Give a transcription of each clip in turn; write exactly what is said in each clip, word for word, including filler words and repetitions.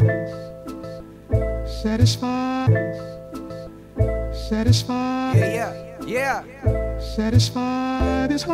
Satisfied, satisfied, Yeah, yeah, yeah. satisfied is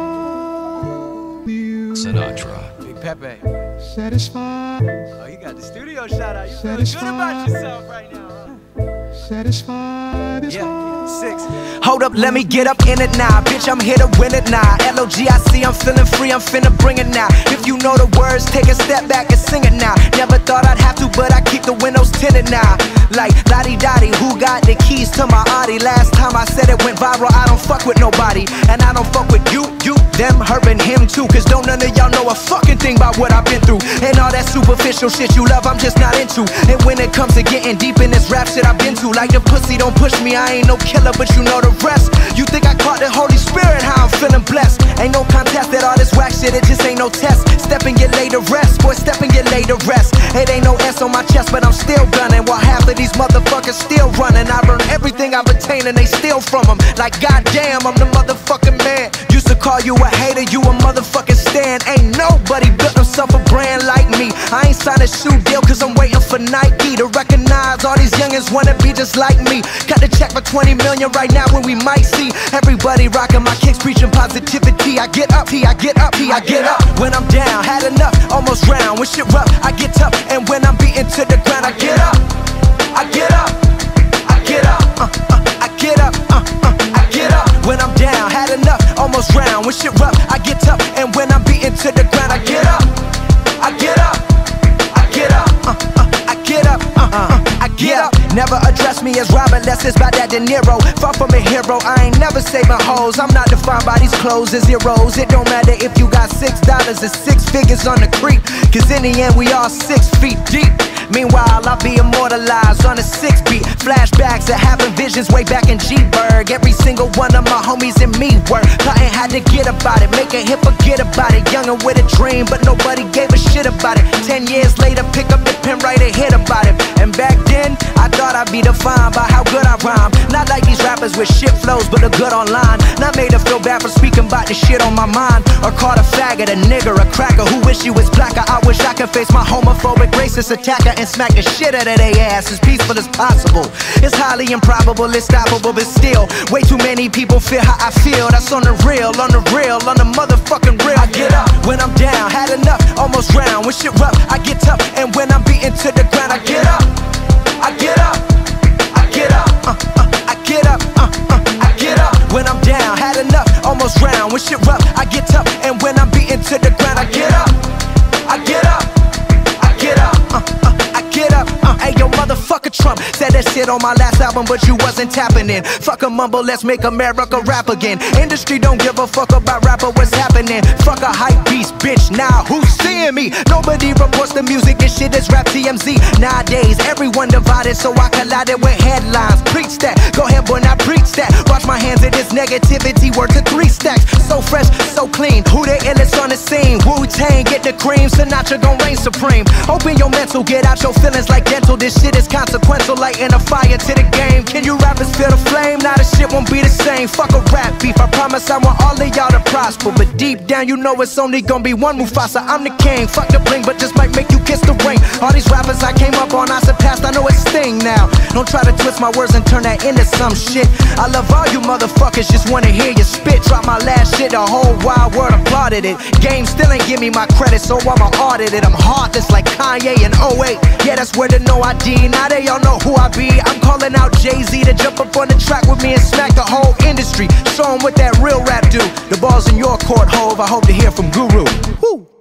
all you. Sinatra. Big Pepe. Satisfied, Oh, you got the studio shout out. You feeling good about yourself right now, huh? satisfied is Yeah, all. six. Hold up, let me get up in it now. Bitch, I'm here to win it now. L O G I C, I'm feeling free, I'm finna bring it now. If you know the words, take a step back and sing it now. Never thought I'd have to, but I keep the windows tinted now. Like, la-di-da-di, who got the keys to my Audi? Last time I said it went viral, I don't fuck with nobody. And I don't fuck with you, you, them, her, and him too. Cause don't none of y'all know a fucking thing about what I've been through. And all that superficial shit you love, I'm just not into. And when it comes to getting deep in this rap shit I've been to, like the pussy don't push me, I ain't no killer, but you know the rest. You think I caught the Holy Spirit, how I'm feeling blessed. Ain't no contest at all this whack shit, it just ain't no test. Step and get laid to rest, boy, step and get laid to rest. It ain't no S on my chest, but I'm still gunning. While half of these motherfuckers still running. I earned everything I've attained and they steal from them. Like goddamn, I'm the motherfucking man. Used to call you a hater, you a motherfucking stand. Ain't nobody built himself a brand like me. I ain't signed a shoe deal cause I'm waiting for Nike to recognize all these youngins wanna be just like me. Got the check for twenty million right now when we might see everybody rocking my kicks, preaching positivity. I get up, T, I get up, T, I get up. When I'm down, had enough, almost round. When shit rough, I get tough. And when I'm beaten to the ground, I get up. I get up. I get up. Uh, uh, I get up. Uh, uh, I get up. When I'm down, had enough, almost round. When shit rough, I get tough. And when I'm beaten to the ground, I get up. I get up. I get up. Uh, uh, I get up. Uh, uh, I get up. Never address me as Robert, less it's by that De Niro. Far from a hero, I ain't never saving hoes. I'm not defined by these clothes as zeros. It don't matter if you got six dollars or six figures on the creek, cause in the end we all six feet deep. Meanwhile, I'll be immortalized on a six beat. Flashbacks of having visions way back in G-Berg. Every single one of my homies and me were plotting how to get about it, make a hit, forget about it. Younger with a dream, but nobody gave a shit about it. Ten years later, pick up the pen, write a hit about it. And back then, I thought I'd be defined by how good I rhyme. Not like these rappers with shit flows, but a good online. Not made to feel bad for speaking about the shit on my mind. Or called a faggot, a nigger, a cracker who wish he was blacker. I wish I could face my homophobic, racist attacker and smack the shit out of their ass as peaceful as possible. It's highly improbable, it's stoppable, but still way too many people feel how I feel. That's on the real, on the real, on the motherfucking real. I get up when I'm down, had enough, almost round. When shit rough, I get tough. And when I'm beaten to the ground, I get up. I get up. I get up. Uh, uh, I get up. Uh, uh, I get up. When I'm down, had enough, almost round. When shit rough, I get tough. And when I'm beaten to the ground, I get up. I get up. I get up. Uh, uh, I get up. Uh, hey yo, motherfucker Trump said that shit on my last album, but you wasn't tapping in. Fuck a mumble, let's make America rap again. Industry don't give a fuck about rapper, what's happening? Fuck a hype beast, bitch. Now who's seeing me? Nobody reports the music, this shit is rap T M Z. Nowadays, everyone divided, so I collided with headlines. Preach that, go ahead, boy, now preach that. Wash my hands of this negativity, worth to three stacks. So fresh, so clean. Who the illest on the scene? Wu-Tang, get the cream. Sinatra gon' reign supreme. Open your mental, get out your feelings like dental. This shit is consequential, lighting a fire to the game. Can you rappers feel the flame? Now the shit won't be the same. Fuck a rap beef, I promise I want all of y'all to prosper. But deep down, you know it's only gonna be one Mufasa. I'm the king, fuck the bling, but just might make you kiss the ring. All these rappers I came up on, I surpassed, I know it's Sting now. Don't try to twist my words and turn that into some shit. I love all you motherfuckers, just wanna hear you spit. Drop my last shit, the whole wild world applauded it. Game still ain't give me my credit, so I'ma audit it. I'm heartless like Kanye in oh eight. Yeah, that's where the no I D. Now they all know who I be. I'm calling out Jay-Z to jump up on the track with me and smack the whole industry. Show 'em what that real rap do. The ball's in your court, Hove. I hope to hear from Guru. Woo.